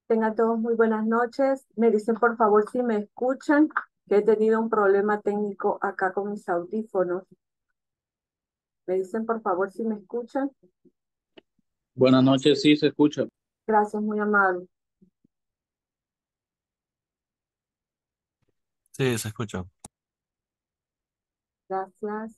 Tengan todos muy buenas noches. Me dicen por favor si me escuchan, que he tenido un problema técnico acá con mis audífonos. Me dicen por favor si me escuchan. Buenas noches, sí se escucha. Gracias, muy amable. Sí, se escucha. Gracias.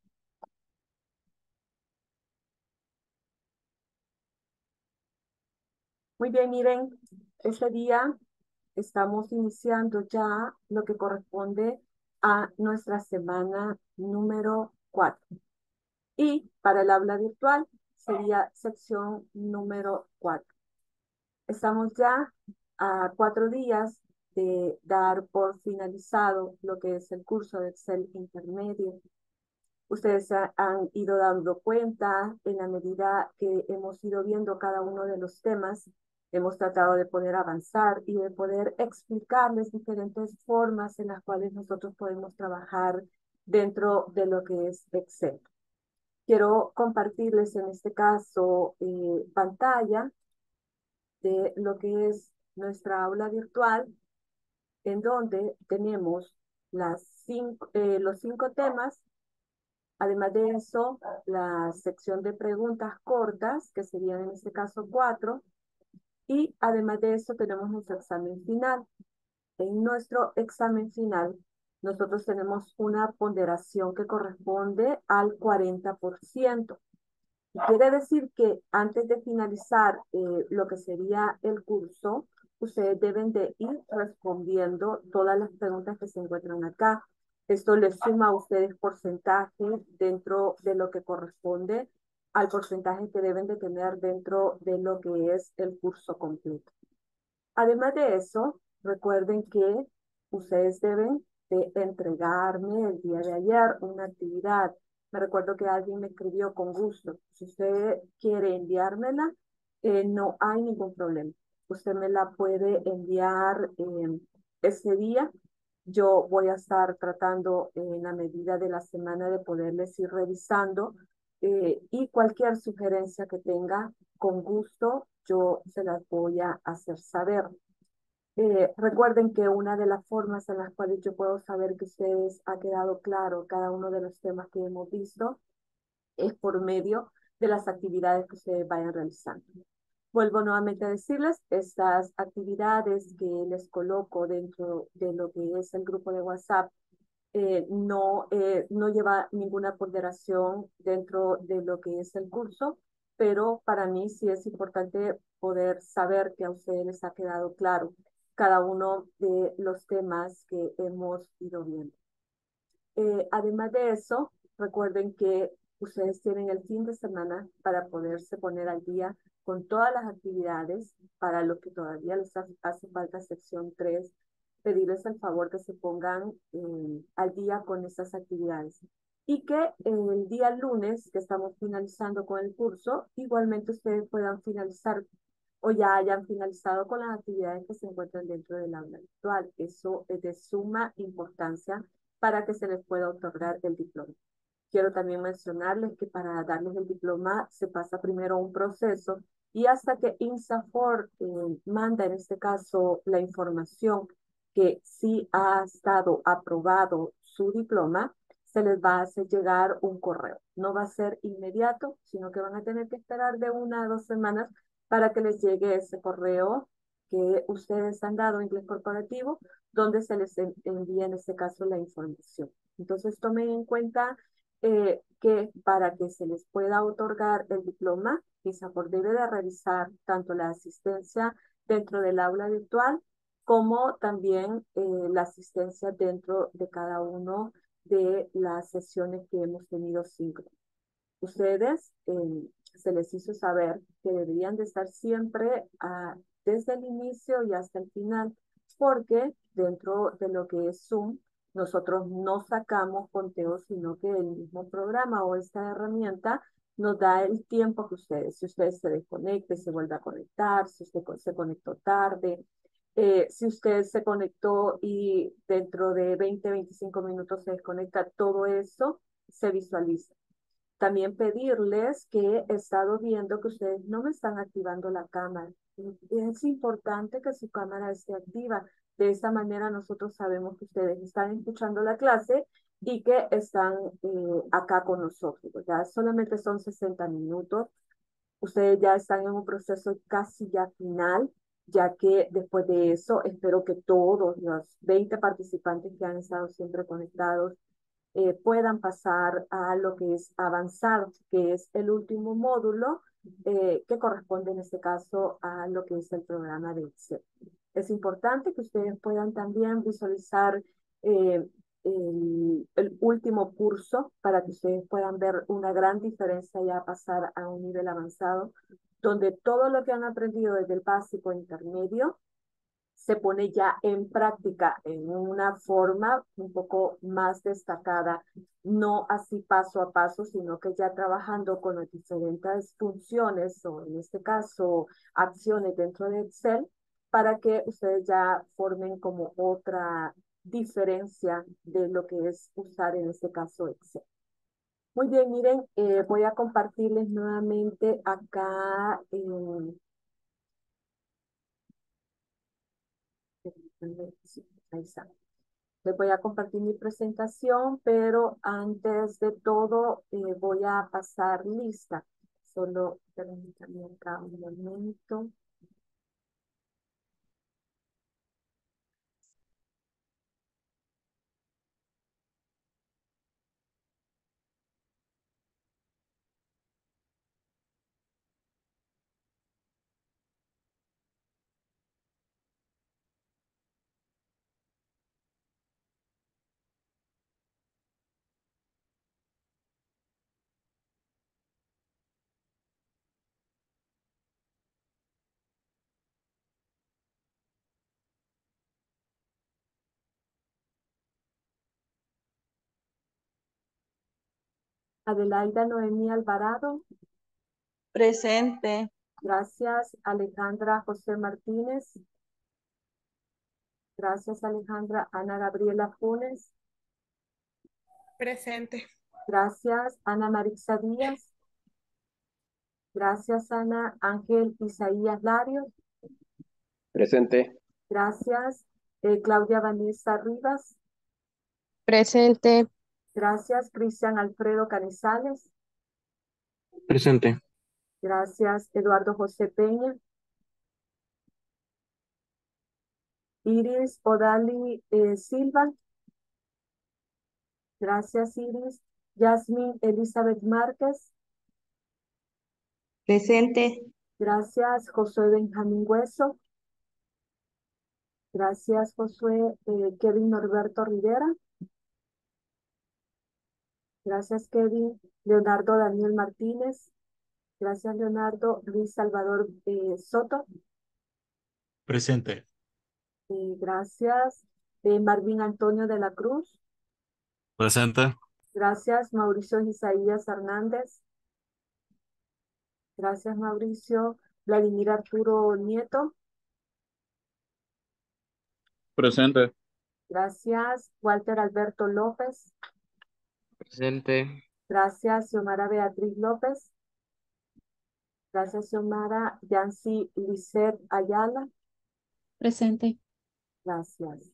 Muy bien, miren, este día estamos iniciando ya lo que corresponde a nuestra semana número 4. Y para el aula virtual sería sección número 4. Estamos ya a 4 días de dar por finalizado lo que es el curso de Excel intermedio. Ustedes han ido dando cuenta en la medida que hemos ido viendo cada uno de los temas, hemos tratado de poder avanzar y de poder explicarles diferentes formas en las cuales nosotros podemos trabajar dentro de lo que es Excel. Quiero compartirles en este caso pantalla de lo que es nuestra aula virtual, en donde tenemos los 5 temas. Además de eso, la sección de preguntas cortas, que serían en este caso 4, y además de eso tenemos nuestro examen final. En nuestro examen final, nosotros tenemos una ponderación que corresponde al 40%. Quiere decir que antes de finalizar lo que sería el curso, ustedes deben de ir respondiendo todas las preguntas que se encuentran acá. Esto les suma a ustedes porcentaje dentro de lo que corresponde al porcentaje que deben de tener dentro de lo que es el curso completo. Además de eso, recuerden que ustedes deben de entregarme el día de ayer una actividad. Me recuerdo que alguien me escribió con gusto. Si usted quiere enviármela, no hay ningún problema. Usted me la puede enviar ese día. Yo voy a estar tratando en la medida de la semana de poderles ir revisando y cualquier sugerencia que tenga, con gusto, yo se las voy a hacer saber. Recuerden que una de las formas en las cuales yo puedo saber que ustedes ha quedado claro cada uno de los temas que hemos visto es por medio de las actividades que ustedes vayan realizando. Vuelvo nuevamente a decirles, estas actividades que les coloco dentro de lo que es el grupo de WhatsApp no lleva ninguna ponderación dentro de lo que es el curso, pero para mí sí es importante poder saber que a ustedes les ha quedado claro cada uno de los temas que hemos ido viendo. Además de eso, recuerden que ustedes tienen el fin de semana para poderse poner al día con todas las actividades. Para los que todavía les hace falta sección 3, pedirles el favor que se pongan al día con esas actividades. Y que el día lunes, que estamos finalizando con el curso, igualmente ustedes puedan finalizar o ya hayan finalizado con las actividades que se encuentran dentro del aula virtual. Eso es de suma importancia para que se les pueda otorgar el diploma. Quiero también mencionarles que para darles el diploma se pasa primero un proceso y hasta que INSAFORP manda en este caso la información que sí ha estado aprobado su diploma, se les va a hacer llegar un correo. No va a ser inmediato, sino que van a tener que esperar de 1 a 2 semanas para que les llegue ese correo que ustedes han dado en inglés corporativo, donde se les envía en este caso la información. Entonces tomen en cuenta que para que se les pueda otorgar el diploma, INSAFORP debe de revisar tanto la asistencia dentro del aula virtual como también la asistencia dentro de cada uno de las sesiones que hemos tenido síncronas. Ustedes se les hizo saber que deberían de estar siempre desde el inicio y hasta el final, porque dentro de lo que es Zoom, nosotros no sacamos conteo, sino que el mismo programa o esta herramienta nos da el tiempo que ustedes, si ustedes se desconecte, se vuelve a conectar, si usted se conectó tarde, si usted se conectó y dentro de 20, 25 minutos se desconecta, todo eso se visualiza. También pedirles que he estado viendo que ustedes no me están activando la cámara. Es importante que su cámara esté activa. De esta manera nosotros sabemos que ustedes están escuchando la clase y que están acá con nosotros. Ya solamente son 60 minutos. Ustedes ya están en un proceso casi ya final, ya que después de eso espero que todos los 20 participantes que han estado siempre conectados puedan pasar a lo que es avanzar, que es el último módulo que corresponde en este caso a lo que es el programa de Excel. Es importante que ustedes puedan también visualizar eh, el último curso para que ustedes puedan ver una gran diferencia ya pasar a un nivel avanzado, donde todo lo que han aprendido desde el básico e intermedio se pone ya en práctica en una forma un poco más destacada, no así paso a paso, sino que ya trabajando con las diferentes funciones o en este caso acciones dentro de Excel para que ustedes ya formen como otra diferencia de lo que es usar en este caso Excel. Muy bien, miren, voy a compartirles nuevamente acá sí, ahí está. Les voy a compartir mi presentación, pero antes de todo voy a pasar lista. Solo permítanme acá un momento. Adelaida Noemí Alvarado. Presente. Gracias. Alejandra José Martínez. Gracias, Alejandra. Ana Gabriela Funes. Presente. Gracias. Ana Marisa Díaz. Gracias, Ana. Ángel Isaías Larios. Presente. Gracias. Claudia Vanessa Rivas. Presente. Gracias. Cristian Alfredo Canizales. Presente. Gracias. Eduardo José Peña. Iris Odali Silva. Gracias, Iris. Yasmin Elizabeth Márquez. Presente. Gracias. Josué Benjamín Hueso. Gracias, Josué. Kevin Norberto Rivera. Gracias, Kevin. Leonardo Daniel Martínez. Gracias, Leonardo. Luis Salvador Soto. Presente. Gracias. Marvin Antonio de la Cruz. Presente. Gracias, Mauricio Isaías Hernández. Gracias, Mauricio. Vladimir Arturo Nieto. Presente. Gracias, Walter Alberto López. Presente. Gracias, Xiomara Beatriz López. Gracias, Xiomara. Yancy Lisset Ayala. Presente. Gracias.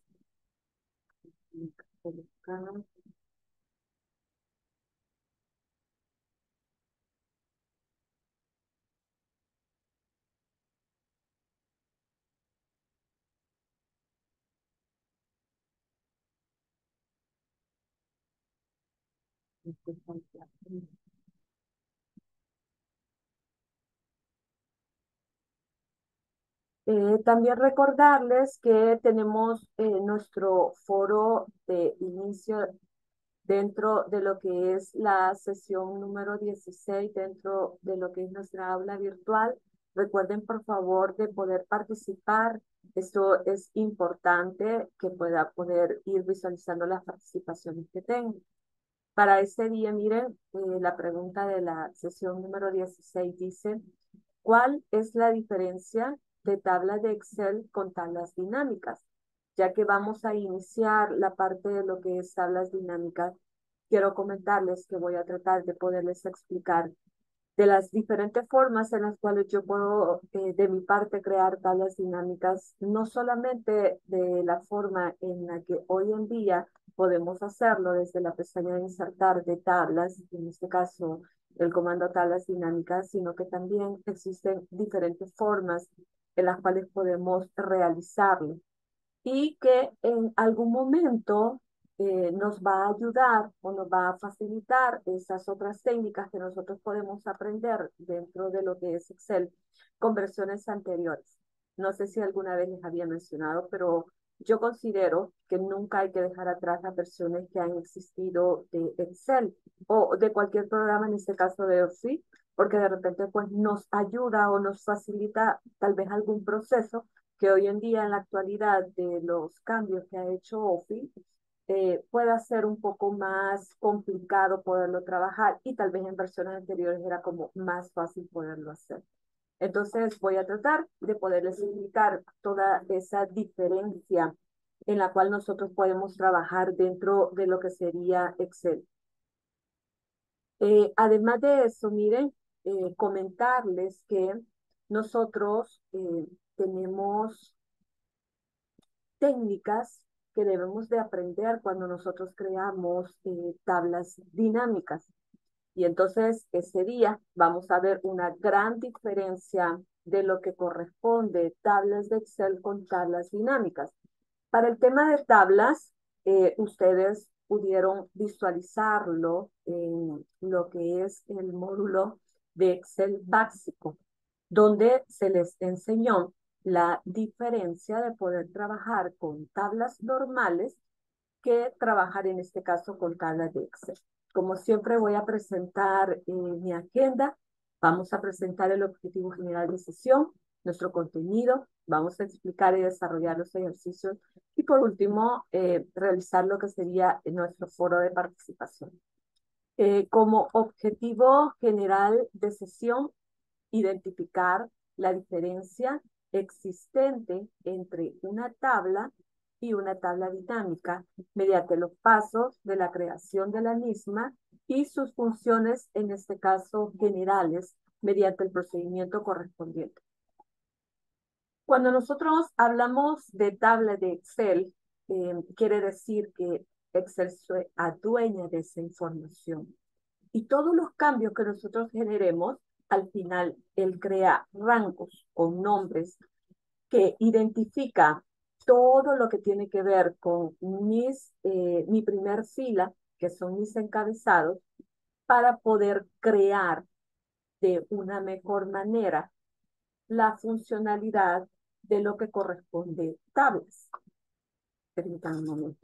También recordarles que tenemos nuestro foro de inicio dentro de lo que es la sesión número 16, dentro de lo que es nuestra aula virtual. Recuerden, por favor, de poder participar. Esto es importante que pueda poder ir visualizando las participaciones que tengo. Para este día, miren, la pregunta de la sesión número 16 dice, ¿cuál es la diferencia de tablas de Excel con tablas dinámicas? Ya que vamos a iniciar la parte de lo que es tablas dinámicas, quiero comentarles que voy a tratar de poderles explicar de las diferentes formas en las cuales yo puedo, de mi parte, crear tablas dinámicas, no solamente de la forma en la que hoy en día podemos hacerlo desde la pestaña de insertar de tablas, en este caso el comando tablas dinámicas, sino que también existen diferentes formas en las cuales podemos realizarlo y que en algún momento nos va a ayudar o nos va a facilitar esas otras técnicas que nosotros podemos aprender dentro de lo que es Excel con versiones anteriores. No sé si alguna vez les había mencionado, pero yo considero que nunca hay que dejar atrás las versiones que han existido de Excel o de cualquier programa, en este caso de Office, porque de repente pues nos ayuda o nos facilita tal vez algún proceso que hoy en día, en la actualidad de los cambios que ha hecho Office, pueda ser un poco más complicado poderlo trabajar y tal vez en versiones anteriores era como más fácil poderlo hacer. Entonces voy a tratar de poderles explicar toda esa diferencia en la cual nosotros podemos trabajar dentro de lo que sería Excel. Además de eso, miren, comentarles que nosotros tenemos técnicas que debemos de aprender cuando nosotros creamos tablas dinámicas. Y entonces ese día vamos a ver una gran diferencia de lo que corresponde tablas de Excel con tablas dinámicas. Para el tema de tablas, ustedes pudieron visualizarlo en lo que es el módulo de Excel básico, donde se les enseñó la diferencia de poder trabajar con tablas normales que trabajar en este caso con tablas de Excel. Como siempre voy a presentar mi agenda, vamos a presentar el objetivo general de sesión, nuestro contenido, vamos a explicar y desarrollar los ejercicios y por último realizar lo que sería nuestro foro de participación. Como objetivo general de sesión, identificar la diferencia existente entre una tabla y una tabla dinámica mediante los pasos de la creación de la misma y sus funciones, en este caso generales, mediante el procedimiento correspondiente. Cuando nosotros hablamos de tabla de Excel, quiere decir que Excel se adueña de esa información. Y todos los cambios que nosotros generemos, al final, él crea rangos con nombres que identifica todo lo que tiene que ver con mi primer fila, que son mis encabezados, para poder crear de una mejor manera la funcionalidad de lo que corresponde tablas. Permítanme un momento.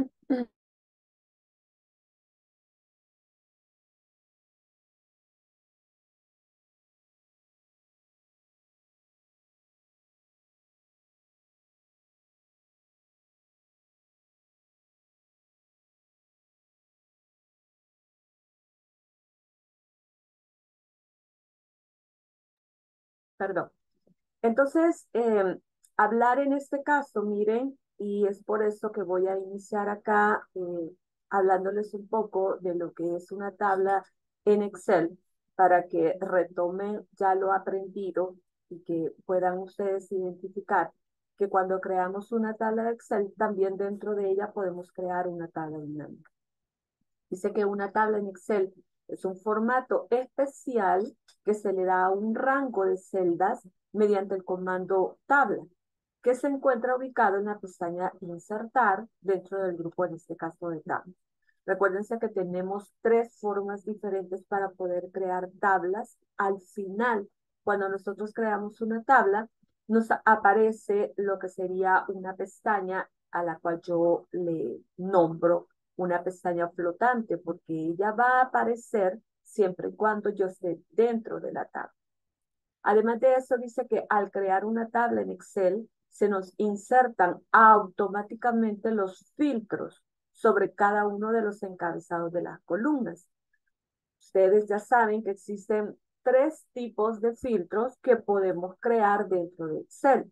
Perdón. Entonces, hablar en este caso, miren, y es por eso que voy a iniciar acá hablándoles un poco de lo que es una tabla en Excel para que retomen ya lo aprendido y que puedan ustedes identificar que cuando creamos una tabla de Excel, también dentro de ella podemos crear una tabla dinámica. Dice que una tabla en Excel es un formato especial que se le da a un rango de celdas mediante el comando tabla, que se encuentra ubicado en la pestaña Insertar dentro del grupo, en este caso de tablas. Recuérdense que tenemos tres formas diferentes para poder crear tablas. Al final, cuando nosotros creamos una tabla, nos aparece lo que sería una pestaña a la cual yo le nombro una pestaña flotante, porque ella va a aparecer siempre y cuando yo esté dentro de la tabla. Además de eso, dice que al crear una tabla en Excel, se nos insertan automáticamente los filtros sobre cada uno de los encabezados de las columnas. Ustedes ya saben que existen tres tipos de filtros que podemos crear dentro de Excel.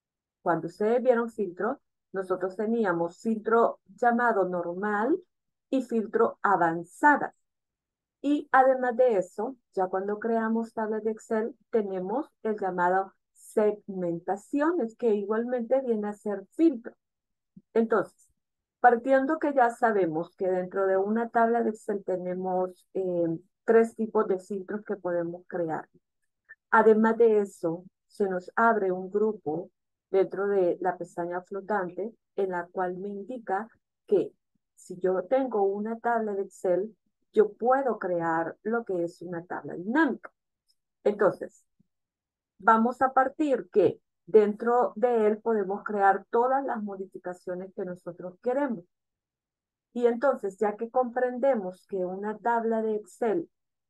Cuando ustedes vieron filtro, nosotros teníamos filtro llamado normal y filtro avanzadas. Y además de eso, ya cuando creamos tablas de Excel, tenemos el llamado segmentaciones, que igualmente viene a ser filtro. Entonces, partiendo que ya sabemos que dentro de una tabla de Excel tenemos 3 tipos de filtros que podemos crear. Además de eso, se nos abre un grupo dentro de la pestaña flotante en la cual me indica que si yo tengo una tabla de Excel, yo puedo crear lo que es una tabla dinámica. Entonces, vamos a partir que dentro de él podemos crear todas las modificaciones que nosotros queremos. Y entonces, ya que comprendemos que una tabla de Excel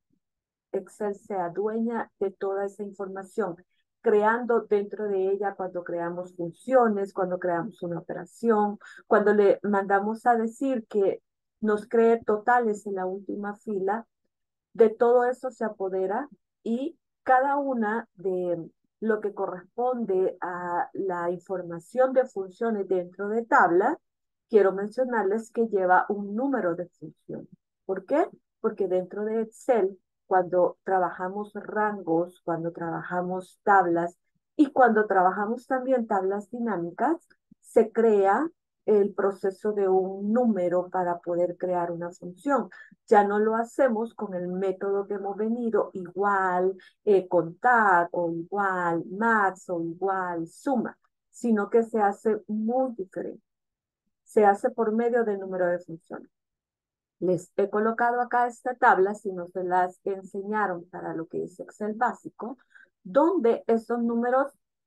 se adueña de toda esa información, creando dentro de ella cuando creamos funciones, cuando creamos una operación, cuando le mandamos a decir que nos cree totales en la última fila, de todo eso se apodera y cada una de lo que corresponde a la información de funciones dentro de tabla, quiero mencionarles que lleva un número de funciones. ¿Por qué? Porque dentro de Excel, cuando trabajamos rangos, cuando trabajamos tablas y cuando trabajamos también tablas dinámicas, se crea el proceso de un número para poder crear una función. Ya no lo hacemos con el método que hemos venido, igual, contar, o igual, max, o igual, suma, sino que se hace muy diferente. Se hace por medio del número de funciones. Les he colocado acá esta tabla, si no se las enseñaron para lo que es Excel básico, donde esos números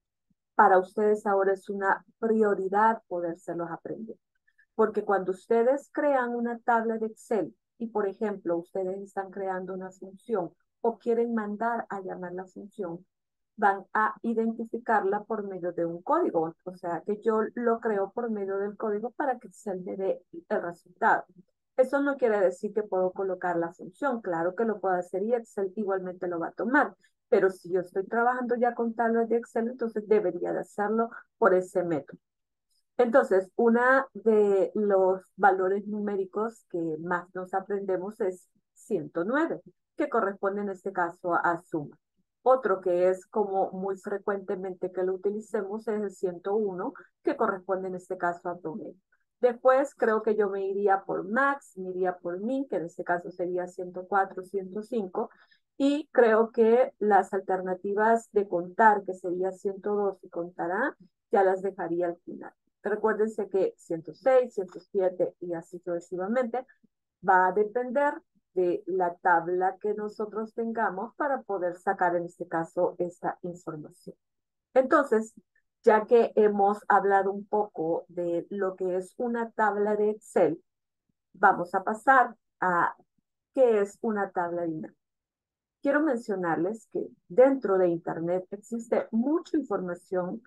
para ustedes ahora es una prioridad podérselos aprender. Porque cuando ustedes crean una tabla de Excel y, por ejemplo, ustedes están creando una función o quieren mandar a llamar la función, van a identificarla por medio de un código. O sea, que yo lo creo por medio del código para que Excel me dé el resultado. Eso no quiere decir que puedo colocar la función. Claro que lo puedo hacer y Excel igualmente lo va a tomar. Pero si yo estoy trabajando ya con tablas de Excel, entonces debería de hacerlo por ese método. Entonces, uno de los valores numéricos que más nos aprendemos es 109, que corresponde en este caso a suma. Otro que es como muy frecuentemente que lo utilicemos es el 101, que corresponde en este caso a promedio. Después creo que yo me iría por max, me iría por min, que en este caso sería 104, 105, y creo que las alternativas de contar, que sería 102 y contará, ya las dejaría al final. Recuérdense que 106, 107 y así sucesivamente va a depender de la tabla que nosotros tengamos para poder sacar en este caso esta información. Entonces, ya que hemos hablado un poco de lo que es una tabla de Excel, vamos a pasar a qué es una tabla dinámica. Quiero mencionarles que dentro de Internet existe mucha información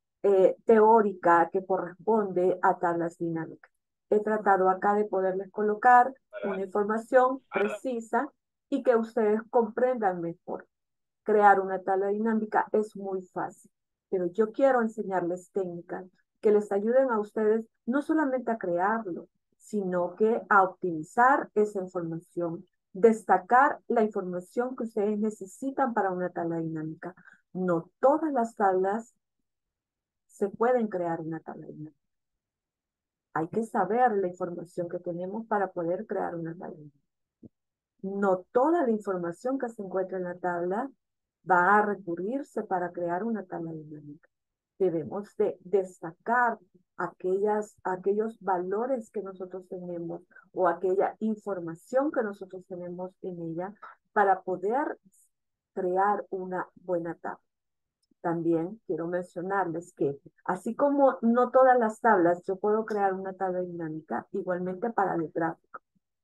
teórica que corresponde a tablas dinámicas. He tratado acá de poderles colocar una información precisa y que ustedes comprendan mejor. Crear una tabla dinámica es muy fácil, pero yo quiero enseñarles técnicas que les ayuden a ustedes no solamente a crearlo, sino que a optimizar esa información, destacar la información que ustedes necesitan para una tabla dinámica. No todas las tablas se pueden crear una tabla dinámica. Hay que saber la información que tenemos para poder crear una tabla dinámica. No toda la información que se encuentra en la tabla va a recurrirse para crear una tabla dinámica. Debemos de destacar aquellos valores que nosotros tenemos o aquella información que nosotros tenemos en ella para poder crear una buena tabla. También quiero mencionarles que, así como no todas las tablas, yo puedo crear una tabla dinámica, igualmente para el gráfico.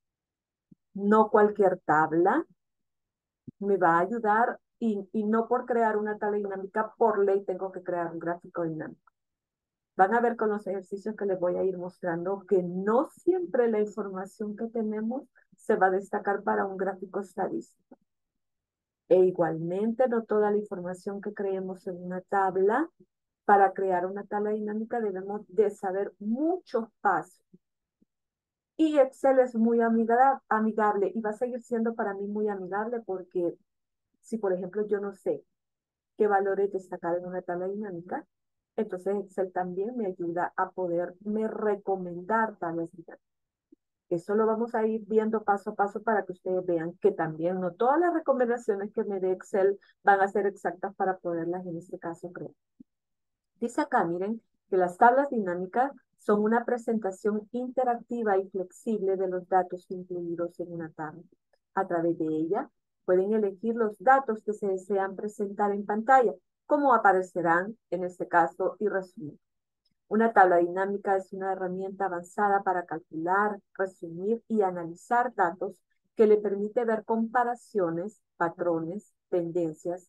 No cualquier tabla me va a ayudar y no por crear una tabla dinámica, por ley tengo que crear un gráfico dinámico. Van a ver con los ejercicios que les voy a ir mostrando que no siempre la información que tenemos se va a destacar para un gráfico estadístico. E igualmente no toda la información que creemos en una tabla, para crear una tabla dinámica debemos de saber muchos pasos. Y Excel es muy amigable y va a seguir siendo para mí muy amigable porque si, por ejemplo, yo no sé qué valores destacar en una tabla dinámica, entonces Excel también me ayuda a poderme recomendar tablas dinámicas. Eso lo vamos a ir viendo paso a paso para que ustedes vean que también no todas las recomendaciones que me dé Excel van a ser exactas para poderlas en este caso crear. Dice acá, miren, que las tablas dinámicas son una presentación interactiva y flexible de los datos incluidos en una tabla. A través de ella pueden elegir los datos que se desean presentar en pantalla, como aparecerán en este caso y resumir. Una tabla dinámica es una herramienta avanzada para calcular, resumir y analizar datos que le permite ver comparaciones, patrones, tendencias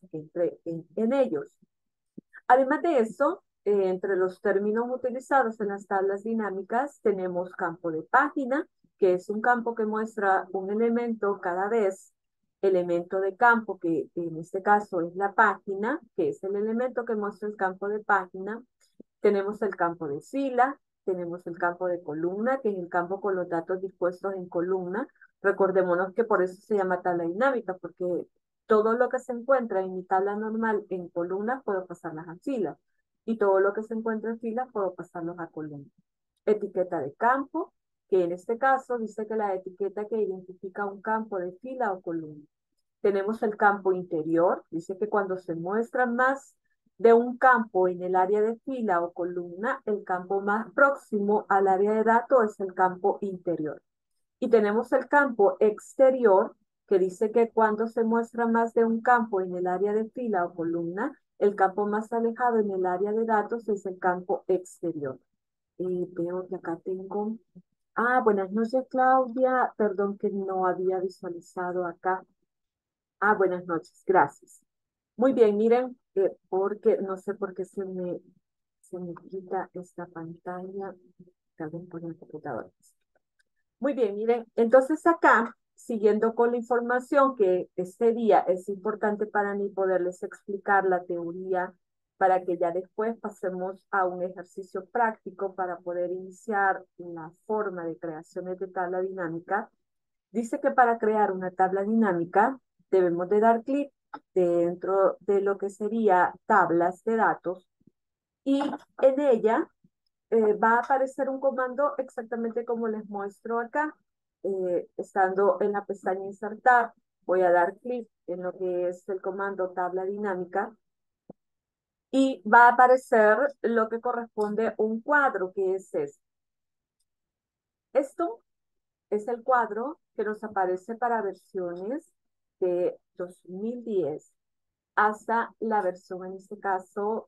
en ellos. Además de eso, entre los términos utilizados en las tablas dinámicas tenemos campo de página, que es un campo que muestra un elemento cada vez, elemento de campo, que en este caso es la página, que es el elemento que muestra el campo de página. Tenemos el campo de fila, tenemos el campo de columna, que es el campo con los datos dispuestos en columna. Recordémonos que por eso se llama tabla dinámica, porque todo lo que se encuentra en mi tabla normal en columnas puedo pasarlas a filas. Y todo lo que se encuentra en filas puedo pasarlos a columnas. Etiqueta de campo, que en este caso dice que la etiqueta que identifica un campo de fila o columna. Tenemos el campo interior, dice que cuando se muestra más de un campo en el área de fila o columna, el campo más próximo al área de datos es el campo interior. Y tenemos el campo exterior, que dice que cuando se muestra más de un campo en el área de fila o columna, el campo más alejado en el área de datos es el campo exterior. Veo que acá tengo... buenas noches, Claudia. Perdón que no había visualizado acá. Buenas noches, gracias. Muy bien, miren, porque no sé por qué se me quita esta pantalla. Tal vez por el computador. Muy bien, miren, entonces acá, siguiendo con la información que este día es importante para mí poderles explicar la teoría para que ya después pasemos a un ejercicio práctico para poder iniciar la forma de creaciones de tabla dinámica. Dice que para crear una tabla dinámica debemos de dar clic dentro de lo que sería tablas de datos y en ella va a aparecer un comando exactamente como les muestro acá. Estando en la pestaña insertar, voy a dar clic en lo que es el comando tabla dinámica y va a aparecer lo que corresponde un cuadro, que es este. Esto es el cuadro que nos aparece para versiones de 2010 hasta la versión, en este caso,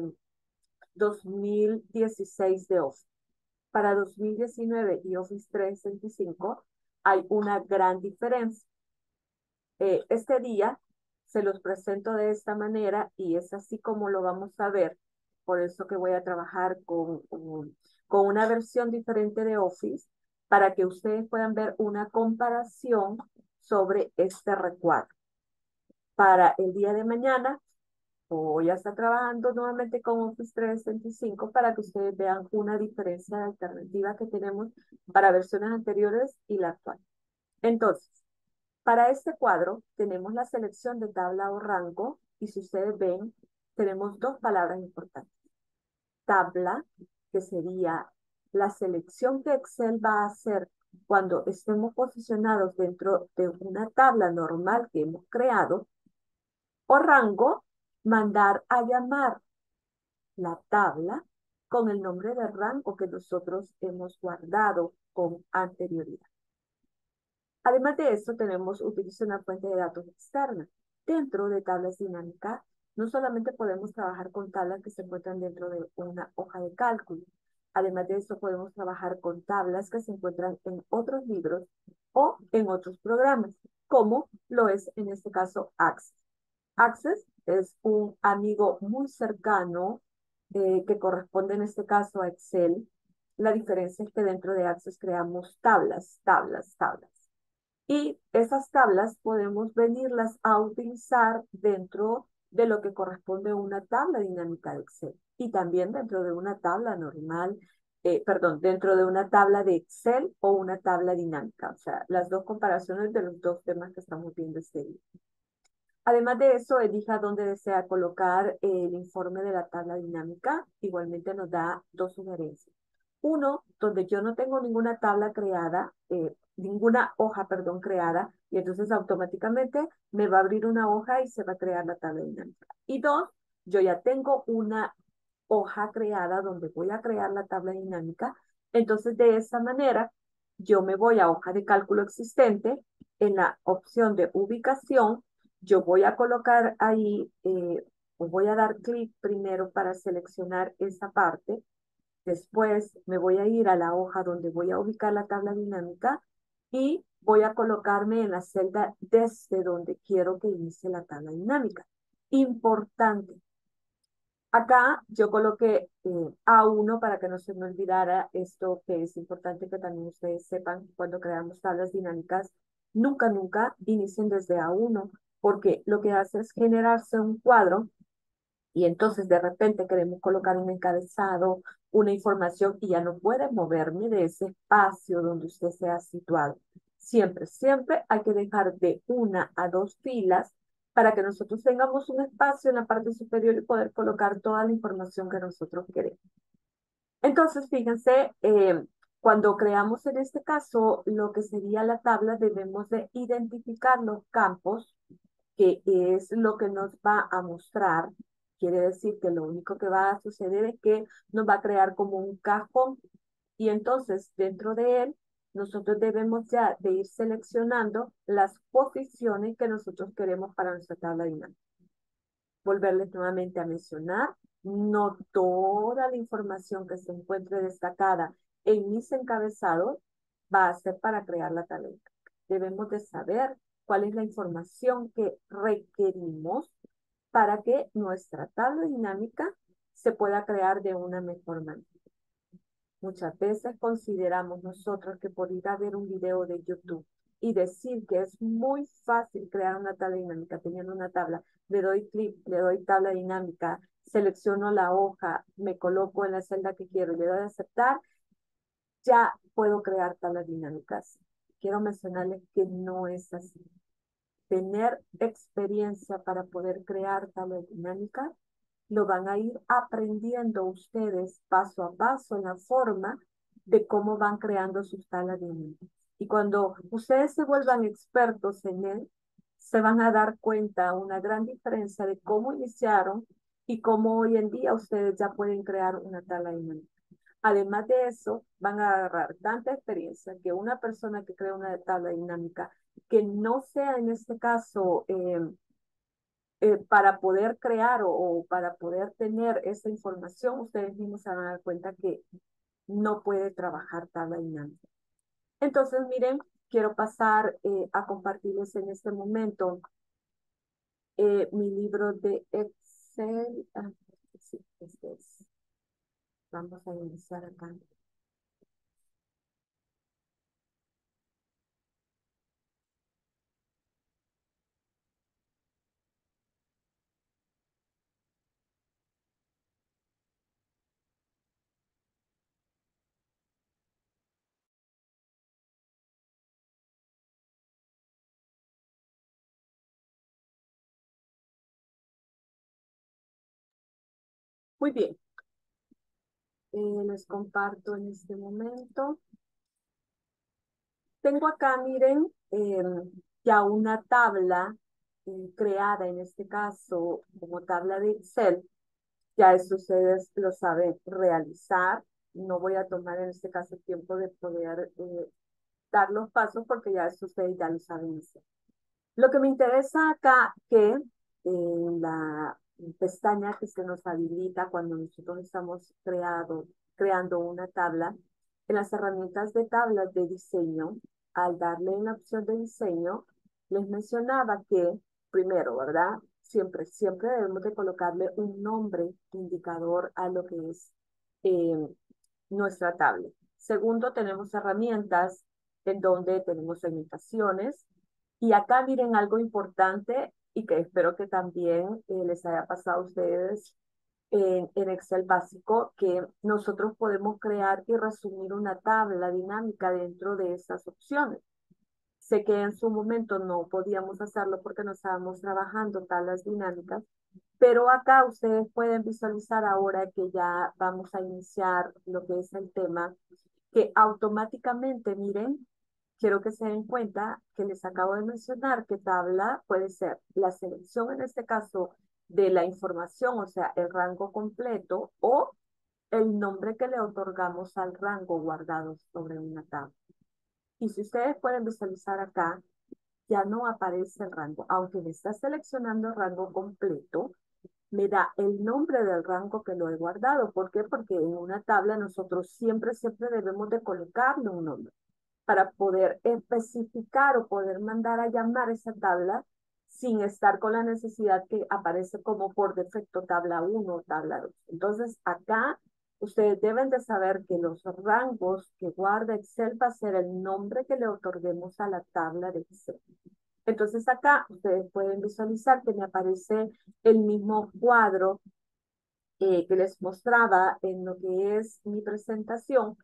2016 de Office. Para 2019 y Office 365 hay una gran diferencia. Este día se los presento de esta manera y es así como lo vamos a ver. Por eso que voy a trabajar con una versión diferente de Office para que ustedes puedan ver una comparación sobre este recuadro. Para el día de mañana voy a estar trabajando nuevamente con Office 365 para que ustedes vean una diferencia de alternativa que tenemos para versiones anteriores y la actual. Entonces, para este cuadro tenemos la selección de tabla o rango y si ustedes ven, tenemos dos palabras importantes. Tabla, que sería la selección que Excel va a hacer cuando estemos posicionados dentro de una tabla normal que hemos creado, o rango, mandar a llamar la tabla con el nombre de rango que nosotros hemos guardado con anterioridad. Además de esto, utiliza una fuente de datos externa. Dentro de tablas dinámicas, no solamente podemos trabajar con tablas que se encuentran dentro de una hoja de cálculo. Además de eso, podemos trabajar con tablas que se encuentran en otros libros o en otros programas, como lo es en este caso Access. Access es un amigo muy cercano que corresponde en este caso a Excel. La diferencia es que dentro de Access creamos tablas. Y esas tablas podemos venirlas a utilizar dentro de lo que corresponde a una tabla dinámica de Excel. Y también dentro de una tabla normal perdón, dentro de una tabla de Excel o una tabla dinámica. O sea, las dos comparaciones de los dos temas que estamos viendo este día. Además de eso, elija dónde desea colocar el informe de la tabla dinámica. Igualmente nos da dos sugerencias. Uno, donde yo no tengo ninguna tabla creada, ninguna hoja, perdón, creada, y entonces automáticamente me va a abrir una hoja y se va a crear la tabla dinámica. Y dos, yo ya tengo una hoja creada donde voy a crear la tabla dinámica. Entonces, de esa manera, yo me voy a hoja de cálculo existente. En la opción de ubicación, yo voy a colocar ahí, o voy a dar clic primero para seleccionar esa parte. Después me voy a ir a la hoja donde voy a ubicar la tabla dinámica y voy a colocarme en la celda desde donde quiero que inicie la tabla dinámica. Importante. Acá yo coloqué A1 para que no se me olvidara esto, que es importante que también ustedes sepan cuando creamos tablas dinámicas, nunca inicien desde A1, porque lo que hace es generarse un cuadro y entonces de repente queremos colocar un encabezado, una información y ya no puede moverme de ese espacio donde usted se ha situado. Siempre hay que dejar de una a dos filas para que nosotros tengamos un espacio en la parte superior y poder colocar toda la información que nosotros queremos. Entonces, fíjense, cuando creamos en este caso lo que sería la tabla, debemos de identificar los campos, que es lo que nos va a mostrar. Quiere decir que lo único que va a suceder es que nos va a crear como un cajón y entonces dentro de él nosotros debemos ya de ir seleccionando las posiciones que nosotros queremos para nuestra tabla dinámica. Volverles nuevamente a mencionar, no toda la información que se encuentre destacada en mis encabezados va a ser para crear la tabla. Debemos de saber cuál es la información que requerimos para que nuestra tabla dinámica se pueda crear de una mejor manera. Muchas veces consideramos nosotros que por ir a ver un video de YouTube y decir que es muy fácil crear una tabla dinámica teniendo una tabla, le doy clic, le doy tabla dinámica, selecciono la hoja, me coloco en la celda que quiero y le doy a aceptar, ya puedo crear tablas dinámicas. Quiero mencionarles que no es así. Tener experiencia para poder crear tablas dinámicas lo van a ir aprendiendo ustedes paso a paso en la forma de cómo van creando sus tablas dinámicas. Y cuando ustedes se vuelvan expertos en él, se van a dar cuenta una gran diferencia de cómo iniciaron y cómo hoy en día ustedes ya pueden crear una tabla dinámica. Además de eso, van a agarrar tanta experiencia que una persona que crea una tabla dinámica que no sea en este caso para poder crear o para poder tener esa información, ustedes mismos se van a dar cuenta que no puede trabajar tabla dinámica. Entonces, miren, quiero pasar a compartirles en este momento mi libro de Excel. Sí, este es. Vamos a iniciar acá. Muy bien. Les comparto en este momento. Tengo acá, miren, ya una tabla creada, en este caso, como tabla de Excel. Ya eso ustedes lo saben realizar. No voy a tomar en este caso el tiempo de poder dar los pasos porque ya eso ustedes ya lo saben hacer. Lo que me interesa acá que en la pestaña que se nos habilita cuando nosotros estamos creando una tabla, en las herramientas de tablas de diseño, al darle en la opción de diseño, les mencionaba que, primero, ¿verdad? Siempre debemos de colocarle un nombre indicador a lo que es eh, nuestra tabla. Segundo, tenemos herramientas en donde tenemos segmentaciones. Y acá miren algo importante y que espero que también les haya pasado a ustedes en Excel básico que nosotros podemos crear y resumir una tabla dinámica dentro de esas opciones. Sé que en su momento no podíamos hacerlo porque no estábamos trabajando tablas dinámicas, pero acá ustedes pueden visualizar ahora que ya vamos a iniciar lo que es el tema, que automáticamente, miren, quiero que se den cuenta que les acabo de mencionar que tabla puede ser la selección, en este caso, de la información, o sea, el rango completo o el nombre que le otorgamos al rango guardado sobre una tabla. Y si ustedes pueden visualizar acá, ya no aparece el rango. Aunque me está seleccionando el rango completo, me da el nombre del rango que lo he guardado. ¿Por qué? Porque en una tabla nosotros siempre debemos de colocarle un nombre para poder especificar o poder mandar a llamar esa tabla sin estar con la necesidad que aparece como por defecto tabla 1 o tabla 2. Entonces, acá ustedes deben de saber que los rangos que guarda Excel va a ser el nombre que le otorguemos a la tabla de Excel. Entonces acá ustedes pueden visualizar que me aparece el mismo cuadro que les mostraba en lo que es mi presentación.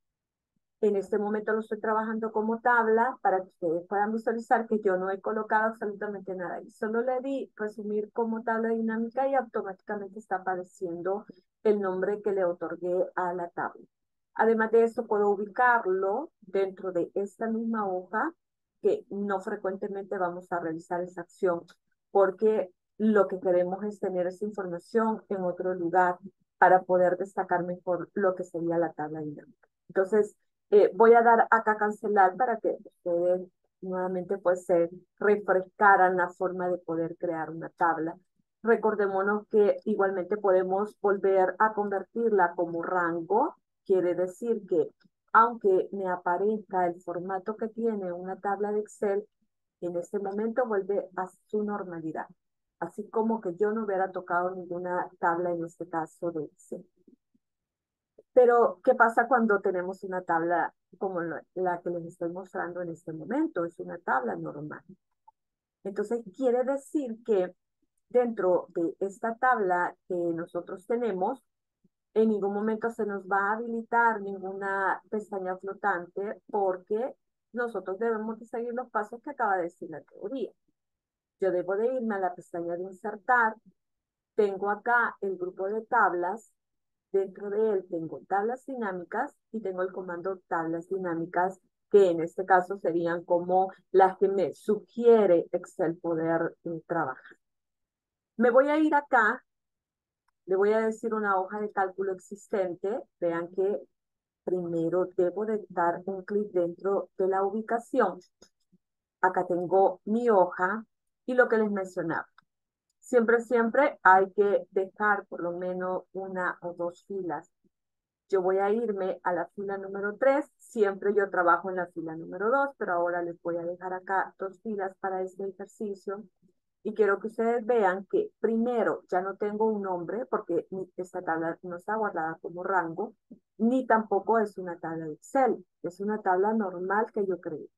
En este momento lo estoy trabajando como tabla para que ustedes puedan visualizar que yo no he colocado absolutamente nada. Y solo le di resumir como tabla dinámica y automáticamente está apareciendo el nombre que le otorgué a la tabla. Además de esto, puedo ubicarlo dentro de esta misma hoja, que no frecuentemente vamos a realizar esa acción, porque lo que queremos es tener esa información en otro lugar para poder destacar mejor lo que sería la tabla dinámica. Entonces, voy a dar acá cancelar para que ustedes nuevamente pues se refrescaran la forma de poder crear una tabla. Recordémonos que igualmente podemos volver a convertirla como rango. Quiere decir que aunque me aparezca el formato que tiene una tabla de Excel, en este momento vuelve a su normalidad. Así como que yo no hubiera tocado ninguna tabla en este caso de Excel. Pero, ¿qué pasa cuando tenemos una tabla como la que les estoy mostrando en este momento? Es una tabla normal. Entonces, quiere decir que dentro de esta tabla que nosotros tenemos, en ningún momento se nos va a habilitar ninguna pestaña flotante porque nosotros debemos de seguir los pasos que acaba de decir la teoría. Yo debo de irme a la pestaña de insertar. Tengo acá el grupo de tablas. Dentro de él tengo tablas dinámicas y tengo el comando tablas dinámicas, que en este caso serían como las que me sugiere Excel poder trabajar. Me voy a ir acá, le voy a decir una hoja de cálculo existente. Vean que primero debo de dar un clic dentro de la ubicación. Acá tengo mi hoja y lo que les mencionaba. Siempre hay que dejar por lo menos una o dos filas. Yo voy a irme a la fila número 3. Siempre yo trabajo en la fila número 2, pero ahora les voy a dejar acá dos filas para este ejercicio. Y quiero que ustedes vean que primero ya no tengo un nombre porque esta tabla no está guardada como rango, ni tampoco es una tabla de Excel. Es una tabla normal que yo creé.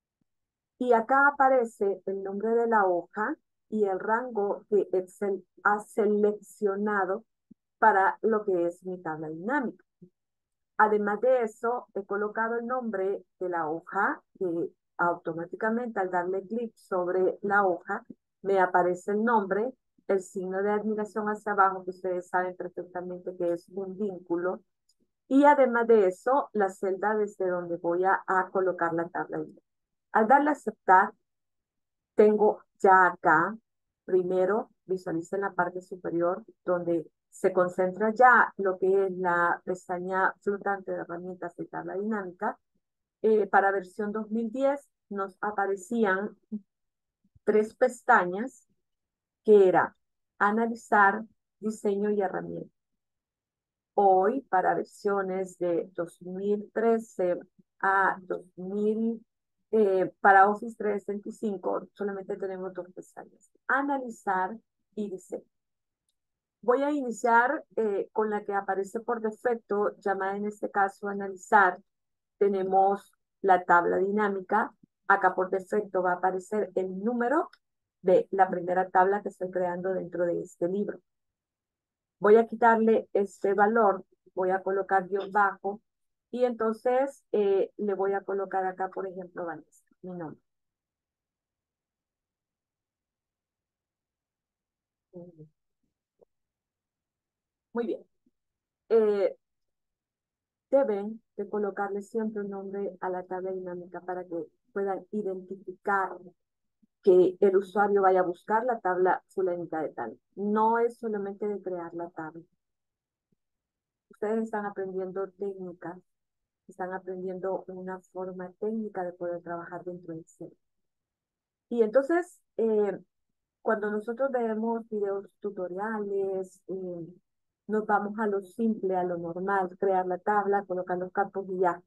Y acá aparece el nombre de la hoja y el rango que Excel ha seleccionado para lo que es mi tabla dinámica. Además de eso, he colocado el nombre de la hoja que automáticamente al darle clic sobre la hoja me aparece el nombre, el signo de admiración hacia abajo, que ustedes saben perfectamente que es un vínculo. Y además de eso, la celda desde donde voy a colocar la tabla. Al darle a aceptar, tengo ya acá, primero visualiza en la parte superior donde se concentra ya lo que es la pestaña flotante de herramientas de tabla dinámica. Para versión 2010 nos aparecían tres pestañas que era analizar, diseño y herramientas. Hoy, para versiones de 2013 a 2000, para Office 365, solamente tenemos dos pestañas: analizar y diseño. Voy a iniciar con la que aparece por defecto, llamada en este caso analizar. Tenemos la tabla dinámica. Acá por defecto va a aparecer el número de la primera tabla que estoy creando dentro de este libro. Voy a quitarle este valor, voy a colocar guión bajo y entonces le voy a colocar acá, por ejemplo, Vanessa, mi nombre. Muy bien. Eh, Deben de colocarle siempre un nombre a la tabla dinámica para que puedan identificar que el usuario vaya a buscar la tabla fulanita de tal. No es solamente de crear la tabla. Ustedes están aprendiendo técnicas, están aprendiendo una forma técnica de poder trabajar dentro de Excel. Y entonces, cuando nosotros vemos videos tutoriales, nos vamos a lo simple, a lo normal, crear la tabla, colocar los campos y ya.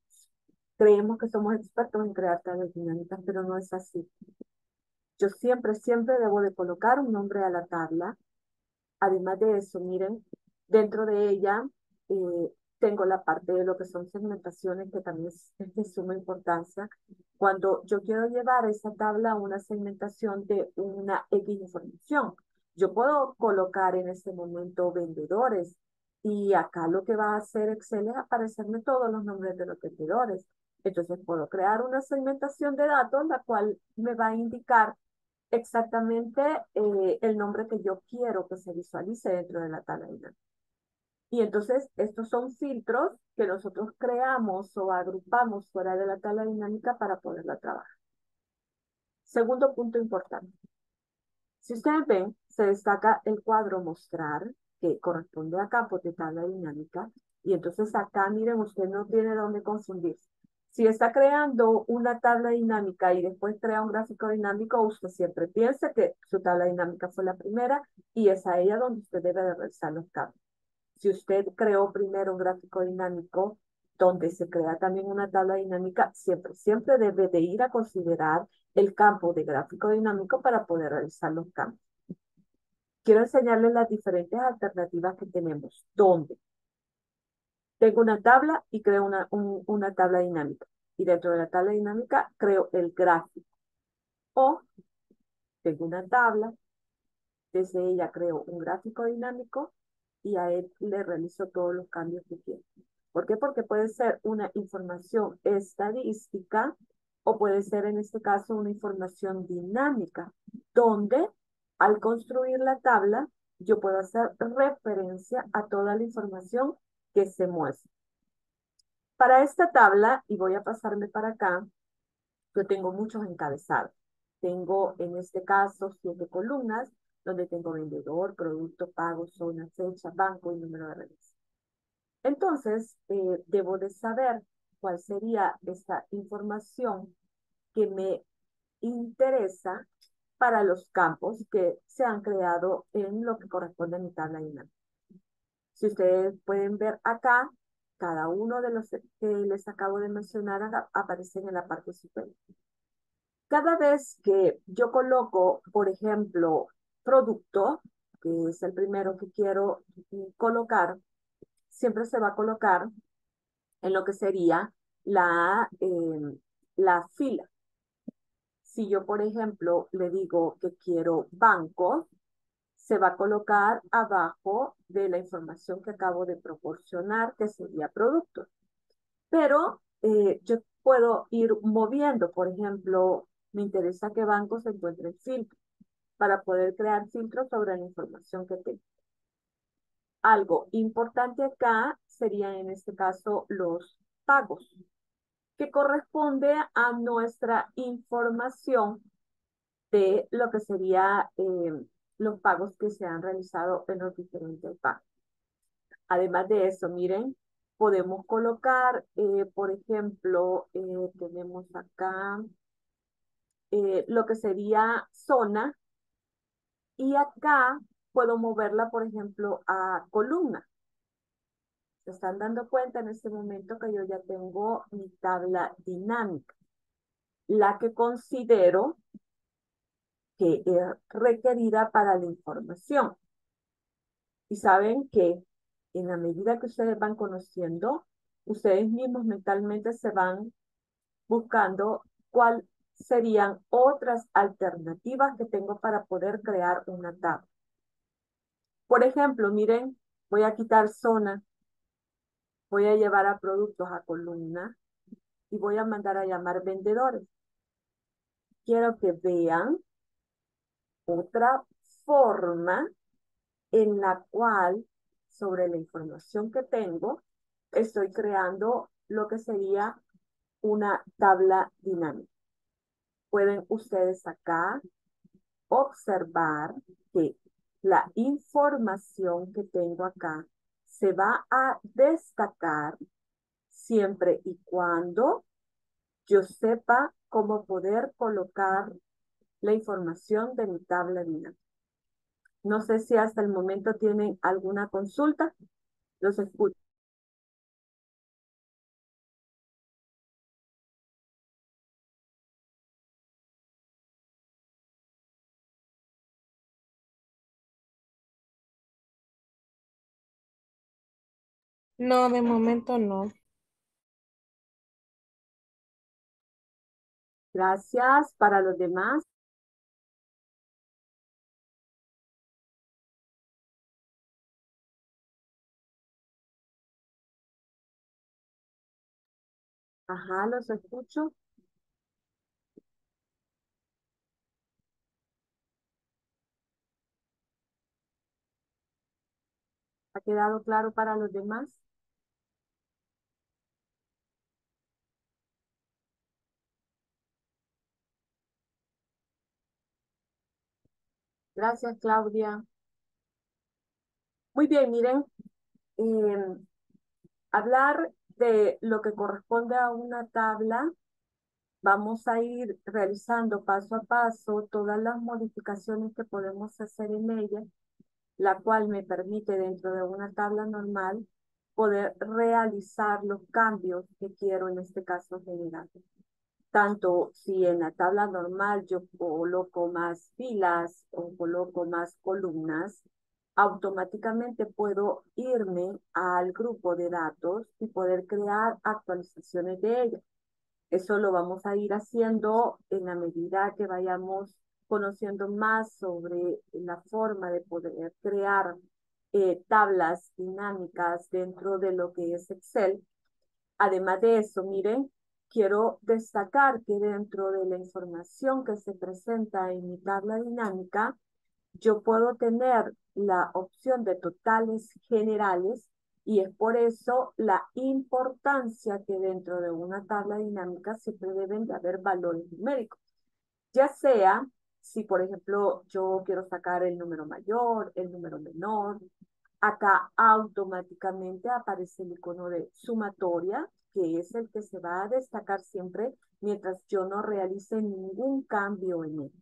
Creemos que somos expertos en crear tablas dinámicas, pero no es así. Yo siempre debo de colocar un nombre a la tabla. Además de eso, miren, dentro de ella tengo la parte de lo que son segmentaciones, que también es de suma importancia. Cuando yo quiero llevar esa tabla a una segmentación de una X información, yo puedo colocar en este momento vendedores y acá lo que va a hacer Excel es aparecerme todos los nombres de los vendedores. Entonces puedo crear una segmentación de datos, la cual me va a indicar exactamente el nombre que yo quiero que se visualice dentro de la tabla dinámica. Y entonces estos son filtros que nosotros creamos o agrupamos fuera de la tabla dinámica para poderla trabajar. Segundo punto importante. Si ustedes ven, se destaca el cuadro mostrar, que corresponde a campos de tabla dinámica. Y entonces acá, miren, usted no tiene dónde confundirse. Si está creando una tabla dinámica y después crea un gráfico dinámico, usted siempre piensa que su tabla dinámica fue la primera y es a ella donde usted debe de realizar los cambios. Si usted creó primero un gráfico dinámico donde se crea también una tabla dinámica, siempre debe de ir a considerar el campo de gráfico dinámico para poder realizar los cambios. Quiero enseñarles las diferentes alternativas que tenemos, donde tengo una tabla y creo una tabla dinámica. Y dentro de la tabla dinámica creo el gráfico. O tengo una tabla, desde ella creo un gráfico dinámico y a él le realizo todos los cambios que quiero. ¿Por qué? Porque puede ser una información estadística o puede ser en este caso una información dinámica, donde al construir la tabla yo puedo hacer referencia a toda la información que se muestra. Para esta tabla, y voy a pasarme para acá, yo tengo muchos encabezados. Tengo en este caso 7 columnas, donde tengo vendedor, producto, pago, zona, fecha, banco y número de revista. Entonces, debo de saber cuál sería esta información que me interesa para los campos que se han creado en lo que corresponde a mi tabla dinámica. Si ustedes pueden ver acá, cada uno de los que les acabo de mencionar aparecen en la parte superior. Cada vez que yo coloco, por ejemplo, producto, que es el primero que quiero colocar, siempre se va a colocar en lo que sería la fila. Si yo, por ejemplo, le digo que quiero banco, se va a colocar abajo de la información que acabo de proporcionar, que sería producto. Pero yo puedo ir moviendo, por ejemplo, me interesa que banco se encuentre en filtro, para poder crear filtros sobre la información que tengo. Algo importante acá sería en este caso los pagos, que corresponde a nuestra información de lo que sería los pagos que se han realizado en los diferentes pagos. Además de eso, miren, podemos colocar, por ejemplo, tenemos acá lo que sería zona y acá puedo moverla, por ejemplo, a columna. Se están dando cuenta en este momento que yo ya tengo mi tabla dinámica, la que considero que es requerida para la información. Y saben que en la medida que ustedes van conociendo, ustedes mismos mentalmente se van buscando cuáles serían otras alternativas que tengo para poder crear una tabla. Por ejemplo, miren, voy a quitar zona, voy a llevar a productos a columna y voy a mandar a llamar vendedores. Quiero que vean otra forma en la cual, sobre la información que tengo, estoy creando lo que sería una tabla dinámica. Pueden ustedes acá observar que la información que tengo acá se va a destacar siempre y cuando yo sepa cómo poder colocar la información de mi tabla dinámica. No sé si hasta el momento tienen alguna consulta. Los escucho. No, de momento no. Gracias. Para los demás. Ajá, los escucho. ¿Ha quedado claro para los demás? Gracias, Claudia. Muy bien, miren, hablar de lo que corresponde a una tabla, vamos a ir realizando paso a paso todas las modificaciones que podemos hacer en ella, la cual me permite dentro de una tabla normal poder realizar los cambios que quiero en este caso generar. Tanto si en la tabla normal yo coloco más filas o coloco más columnas, automáticamente puedo irme al grupo de datos y poder crear actualizaciones de ellas. Eso lo vamos a ir haciendo en la medida que vayamos conociendo más sobre la forma de poder crear tablas dinámicas dentro de lo que es Excel. Además de eso, miren, quiero destacar que dentro de la información que se presenta en mi tabla dinámica, yo puedo tener la opción de totales generales y es por eso la importancia que dentro de una tabla dinámica siempre deben de haber valores numéricos. Ya sea si, por ejemplo, yo quiero sacar el número mayor, el número menor, acá automáticamente aparece el icono de sumatoria, que es el que se va a destacar siempre mientras yo no realice ningún cambio en él.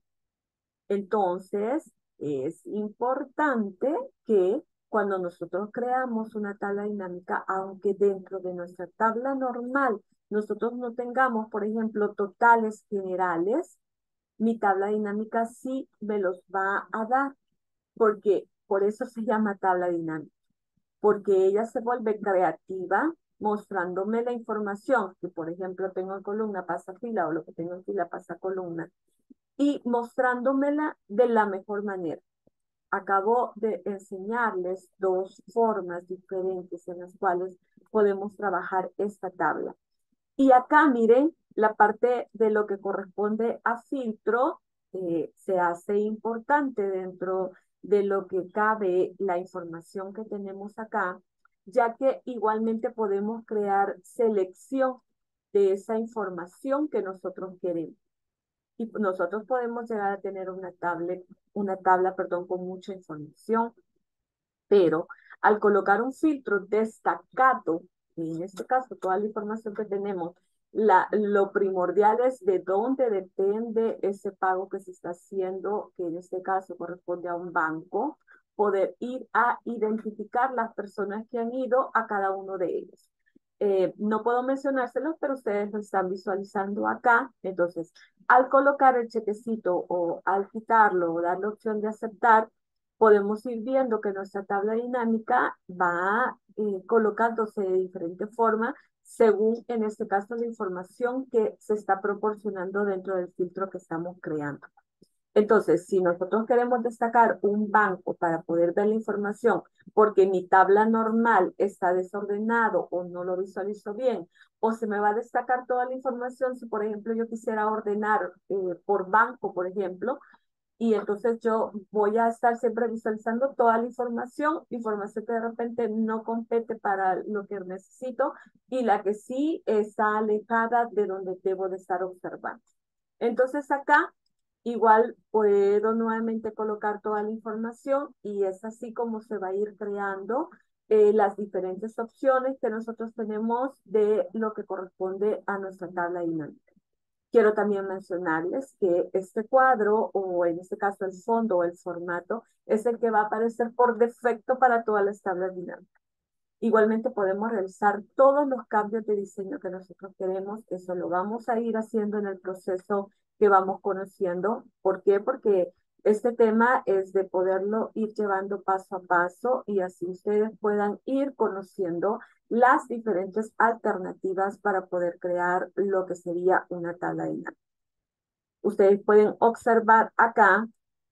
Entonces, es importante que cuando nosotros creamos una tabla dinámica, aunque dentro de nuestra tabla normal nosotros no tengamos, por ejemplo, totales generales, mi tabla dinámica sí me los va a dar, porque por eso se llama tabla dinámica, porque ella se vuelve creativa mostrándome la información que, por ejemplo, tengo en columna pasa a fila o lo que tengo en fila pasa a columna y mostrándomela de la mejor manera. Acabo de enseñarles dos formas diferentes en las cuales podemos trabajar esta tabla. Y acá miren, la parte de lo que corresponde a filtro se hace importante dentro de lo que cabe la información que tenemos acá, ya que igualmente podemos crear selección de esa información que nosotros queremos. Y nosotros podemos llegar a tener una tabla, perdón, con mucha información, pero al colocar un filtro destacado, y en este caso toda la información que tenemos, lo primordial es de dónde depende ese pago que se está haciendo, que en este caso corresponde a un banco, poder ir a identificar las personas que han ido a cada uno de ellos. No puedo mencionárselos, pero ustedes lo están visualizando acá. Entonces, al colocar el chequecito o al quitarlo o dar la opción de aceptar, podemos ir viendo que nuestra tabla dinámica va colocándose de diferente forma según, en este caso, la información que se está proporcionando dentro del filtro que estamos creando. Entonces, si nosotros queremos destacar un banco para poder ver la información, porque mi tabla normal está desordenado o no lo visualizo bien, o se me va a destacar toda la información si, por ejemplo, yo quisiera ordenar por banco, por ejemplo, y entonces yo voy a estar siempre visualizando toda la información que de repente no compete para lo que necesito y la que sí está alejada de donde debo de estar observando. Entonces acá igual puedo nuevamente colocar toda la información y es así como se va a ir creando las diferentes opciones que nosotros tenemos de lo que corresponde a nuestra tabla dinámica. Quiero también mencionarles que este cuadro, o en este caso el fondo o el formato, es el que va a aparecer por defecto para todas las tablas dinámicas. Igualmente podemos realizar todos los cambios de diseño que nosotros queremos. Eso lo vamos a ir haciendo en el proceso que vamos conociendo. ¿Por qué? Porque este tema es de poderlo ir llevando paso a paso y así ustedes puedan ir conociendo las diferentes alternativas para poder crear lo que sería una tabla dinámica. Ustedes pueden observar acá,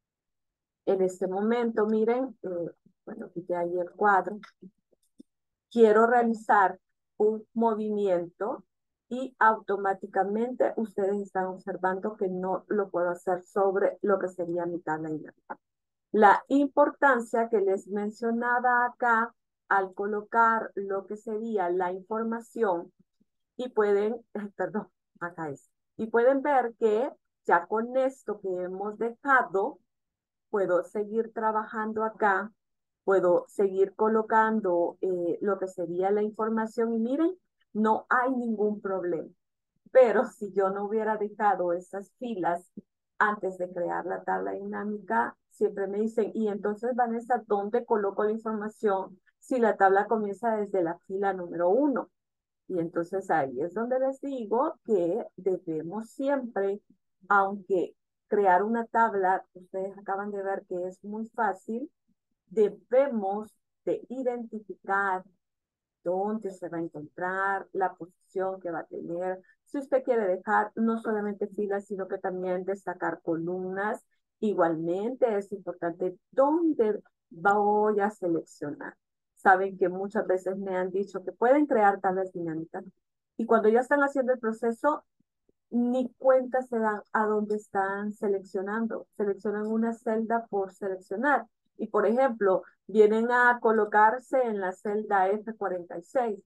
en este momento, miren, bueno, quité ahí el cuadro. Quiero realizar un movimiento y automáticamente ustedes están observando que no lo puedo hacer sobre lo que sería mi tabla dinámica. La importancia que les mencionaba acá al colocar lo que sería la información y pueden, perdón, acá es, y pueden ver que ya con esto que hemos dejado, puedo seguir trabajando acá, puedo seguir colocando lo que sería la información y miren, no hay ningún problema. Pero si yo no hubiera dejado esas filas antes de crear la tabla dinámica, siempre me dicen, y entonces Vanessa, ¿dónde coloco la información si la tabla comienza desde la fila número 1? Y entonces ahí es donde les digo que debemos siempre, aunque crear una tabla, ustedes acaban de ver que es muy fácil, debemos de identificar dónde se va a encontrar, la posición que va a tener. Si usted quiere dejar no solamente filas, sino que también destacar columnas, igualmente es importante dónde voy a seleccionar. Saben que muchas veces me han dicho que pueden crear tablas dinámicas y cuando ya están haciendo el proceso, ni cuenta se dan a dónde están seleccionando. Seleccionan una celda por seleccionar. Y por ejemplo, vienen a colocarse en la celda F46.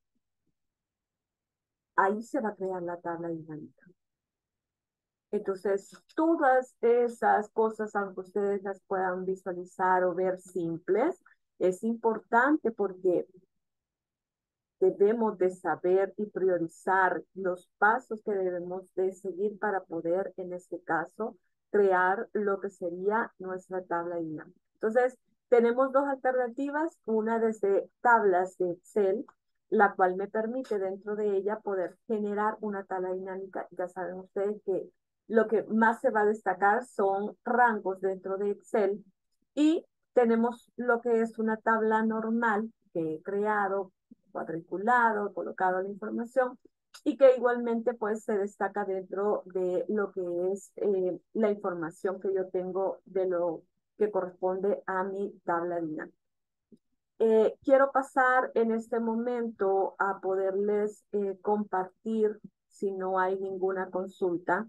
Ahí se va a crear la tabla dinámica. Entonces, todas esas cosas, aunque ustedes las puedan visualizar o ver simples, es importante porque debemos de saber y priorizar los pasos que debemos de seguir para poder, en este caso, crear lo que sería nuestra tabla dinámica. Entonces, tenemos dos alternativas, una desde tablas de Excel, la cual me permite dentro de ella poder generar una tabla dinámica. Ya saben ustedes que lo que más se va a destacar son rangos dentro de Excel y tenemos lo que es una tabla normal que he creado cuadriculado, colocado la información y que igualmente pues se destaca dentro de lo que es la información que yo tengo de lo que corresponde a mi tabla dinámica. Quiero pasar en este momento a poderles compartir, si no hay ninguna consulta,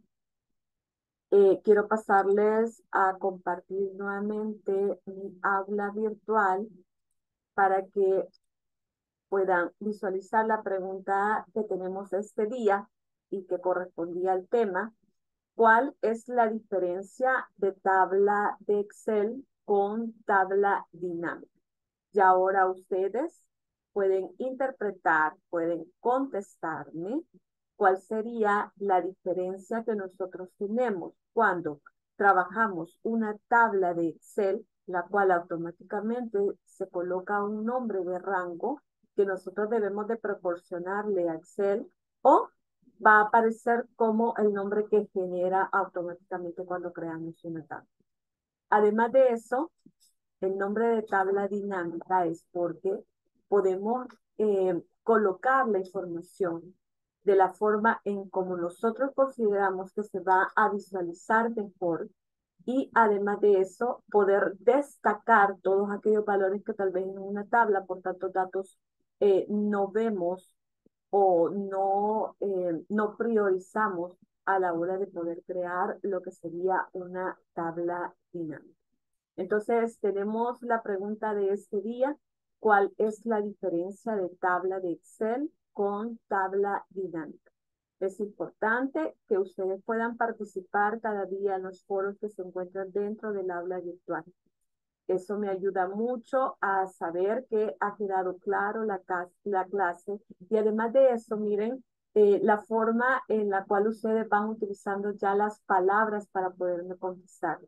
quiero pasarles a compartir nuevamente mi aula virtual para que puedan visualizar la pregunta que tenemos este día y que correspondía al tema. ¿Cuál es la diferencia de tabla de Excel con tabla dinámica? Y ahora ustedes pueden interpretar, pueden contestarme cuál sería la diferencia que nosotros tenemos cuando trabajamos una tabla de Excel, la cual automáticamente se coloca un nombre de rango que nosotros debemos de proporcionarle a Excel o va a aparecer como el nombre que genera automáticamente cuando creamos una tabla. Además de eso, el nombre de tabla dinámica es porque podemos colocar la información de la forma en como nosotros consideramos que se va a visualizar mejor y además de eso, poder destacar todos aquellos valores que tal vez en una tabla por tantos datos no vemos o no priorizamos a la hora de poder crear lo que sería una tabla dinámica. Entonces, tenemos la pregunta de este día: ¿cuál es la diferencia de tabla de Excel con tabla dinámica? Es importante que ustedes puedan participar cada día en los foros que se encuentran dentro del aula virtual. Eso me ayuda mucho a saber que ha quedado claro la clase. Y además de eso, miren, la forma en la cual ustedes van utilizando ya las palabras para poderme contestar.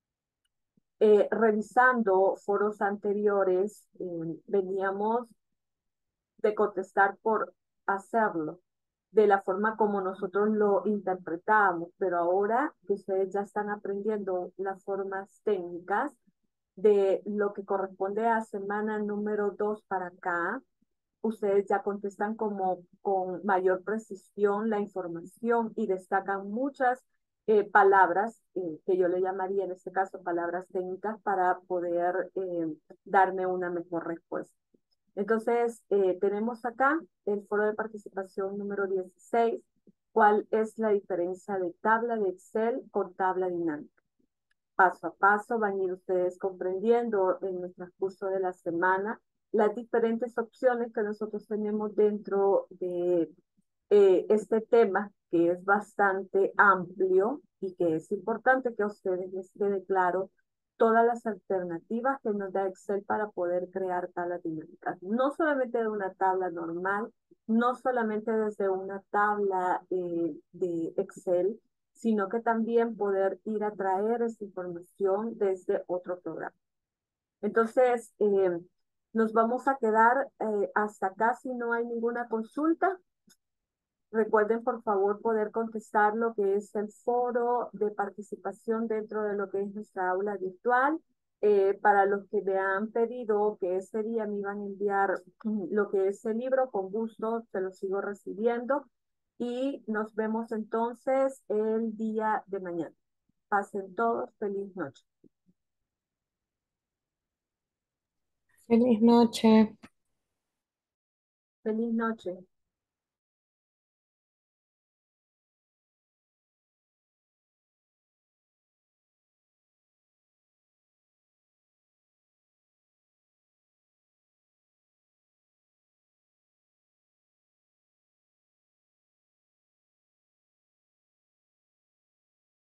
Revisando foros anteriores, veníamos de contestar por hacerlo, de la forma como nosotros lo interpretamos, pero ahora que ustedes ya están aprendiendo las formas técnicas de lo que corresponde a semana número 2 para acá, ustedes ya contestan como con mayor precisión la información y destacan muchas palabras, que yo le llamaría en este caso palabras técnicas, para poder darme una mejor respuesta. Entonces, tenemos acá el foro de participación número 16. ¿Cuál es la diferencia de tabla de Excel con tabla dinámica? Paso a paso van a ir ustedes comprendiendo en el transcurso de la semana las diferentes opciones que nosotros tenemos dentro de este tema, que es bastante amplio y que es importante que a ustedes les quede claro todas las alternativas que nos da Excel para poder crear tablas dinámicas. No solamente de una tabla normal, no solamente desde una tabla de Excel, sino que también poder ir a traer esa información desde otro programa. Entonces, nos vamos a quedar hasta acá si no hay ninguna consulta. Recuerden, por favor, poder contestar lo que es el foro de participación dentro de lo que es nuestra aula virtual. Para los que me han pedido que ese día me iban a enviar lo que es el libro, con gusto se lo sigo recibiendo. Y nos vemos entonces el día de mañana. Pasen todos feliz noche. Feliz noche. Feliz noche.